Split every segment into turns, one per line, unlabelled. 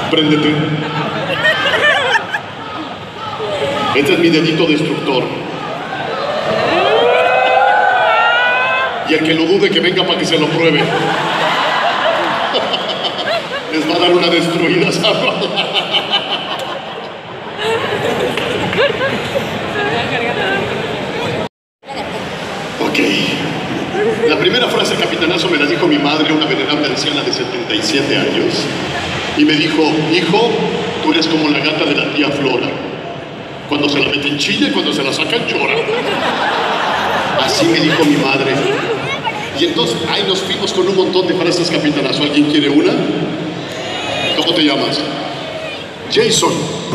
Préndete. Este es mi dedito destructor. Y el que lo dude que venga para que se lo pruebe. Les va a dar una destruida, ¿sabes? Ok. La primera frase, capitanazo, me la dijo mi madre, una venerable anciana de 77 años. Y me dijo, hijo, tú eres como la gata de la tía Flora. Cuando se la meten chilla y cuando se la sacan llora. Así me dijo mi madre. Y entonces, ahí nos fuimos con un montón de frases, capitanazo. ¿Alguien quiere una? ¿Cómo te llamas? Jason.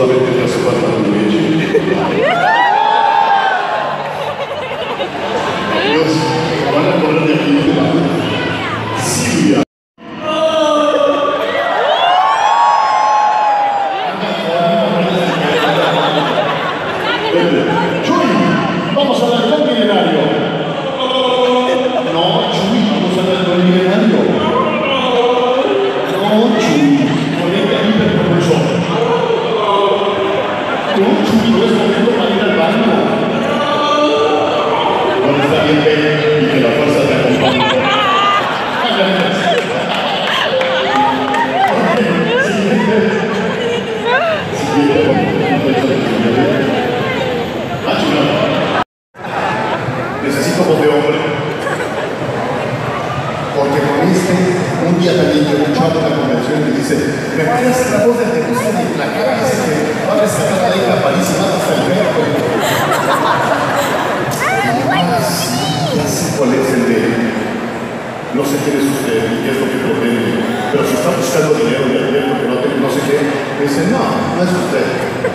Dios, van a correr de aquí. Silvia. Chuy, vamos a dar con milenario. No, Chuy, vamos a dar con milenario. No, Chuy, conecta mi hiperpropulsor. No, Chuy, no es momento para ir al baño. No está bien, ven y que la fuerza te acompañe. Necesito voz de hombre. Porque con un día también yo escuchaba una convención y dice, ¿me puedes la voz de Jerusa de implacable? Dice que va a rescatar a la hija París y mata hasta el perro. Ya sé cuál es el de no sé quién es usted y qué es lo que pretende, pero si está buscando dinero y dinero que no sé qué, me dice, no es usted.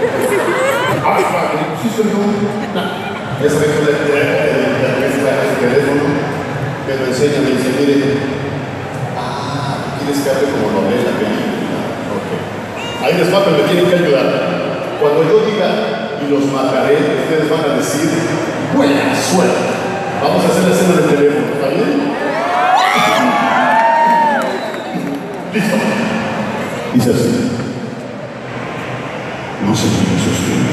Sí soy yo. Ya sabes que el teléfono me lo enseña, me dice, mire, quieres que hable como lo ve en la película. Okay. Ahí les va, pero me tienen que ayudar. Cuando yo diga y los mataré, ustedes van a decir, buena suerte. Vamos a hacer la escena del teléfono, ¿está bien? Listo. Dice así. No se me sostiene.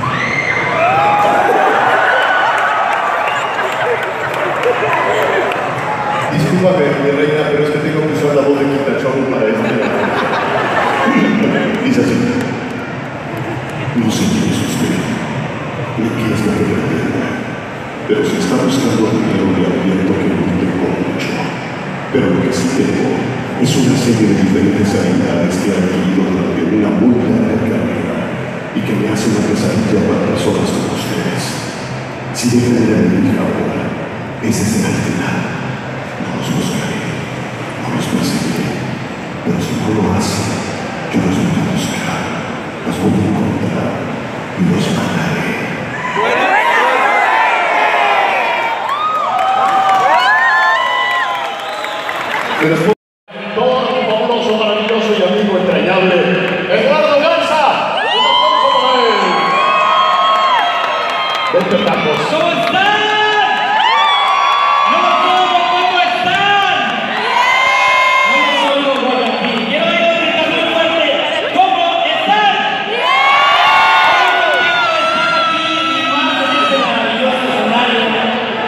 Discúlpame, mi reina, pero es que tengo que usar la voz de Quintachón para esto. Dice así. No sé quién es usted, ni qué es lo que pretende, pero si está buscando dinero le advierto que no tengo mucho. Pero lo que sí tengo es una serie de diferentes habilidades que he adquirido durante una muy larga carrera y que me hacen una pesadilla para personas como ustedes. Si dejan de ir ahora, ese será el final. No los buscaré, no los perseguiré, pero si no lo hacen, yo los voy a buscar, los voy a encontrar y los mataré. Todo un fabuloso, maravilloso y amigo entrañable, Eduardo Garza. ¡Un aplauso para él! Vente, tacos.
¿Cómo están? No todos, ¿cómo están? No solo Guayaquil. Quiero gritar muy fuerte. ¿Cómo están? ¿Cómo están aquí filmando en este maravilloso escenario?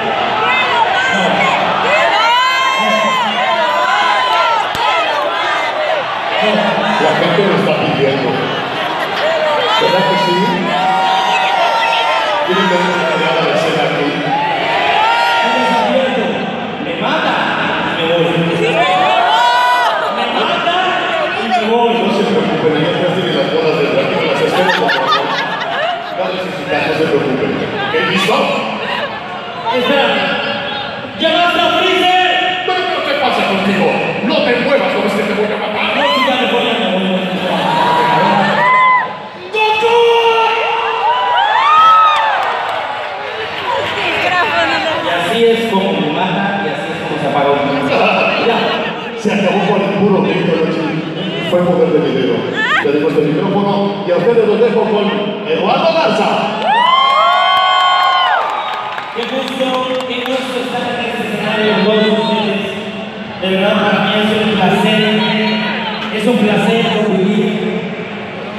La gente lo está pidiendo. ¿Verdad que sí? ¿Quieren ver una llamada de escena aquí?
Me mata y me voy. Me mata y me voy.
No se preocupen, ahí atrás tienen las bolas de drag que las espero por favor. No necesitan, no se preocupen. ¿Ok? ¿Listo?
Espera. ¡Ya basta, Freezer!
¿Pero qué pasa contigo? No te muevas, no ves que te voy a matar.
No, si ya me voy a morir. Y así es como me mata y así es como se apaga un ya.
Se acabó por el puro grito, fue poder de video. Le dejo este micrófono y a ustedes los dejo con Eduardo Garza.
Qué gusto estar en este escenario con todos ustedes. De verdad, para mí es un placer convivir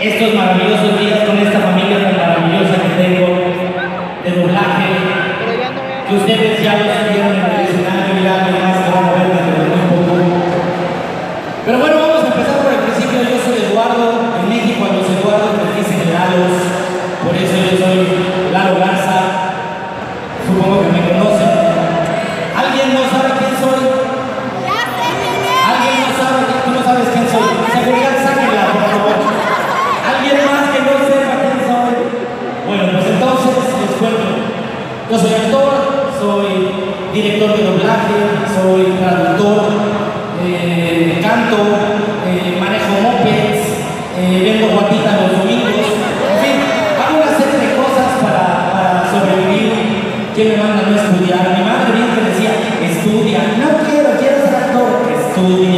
estos maravillosos días con esta familia tan maravillosa que tengo de doblaje, que ustedes ya los vieron en el escenario y ya más que van a ver dentro de muy poco. Pero bueno, vamos a empezar por el principio. Yo soy Eduardo. En México a los Eduardos les dicen Lalos, por eso yo soy Lalo Garza. Supongo que me conocen. ¿Alguien no sabe quién soy? ¿Alguien no sabe? ¿Tú no sabes quién soy? Seguridad, sáquenla, por favor. ¿Alguien más que no sepa quién soy? Bueno, pues entonces les cuento. Yo soy actor, soy director de doblaje, soy traductor, canto, manejo mopeds, vendo guatita los domingos, en fin, hago una serie de cosas para sobrevivir. ¿Quién me manda a no estudiar? Mi madre bien que decía, estudia. No quiero ser actor, estudia.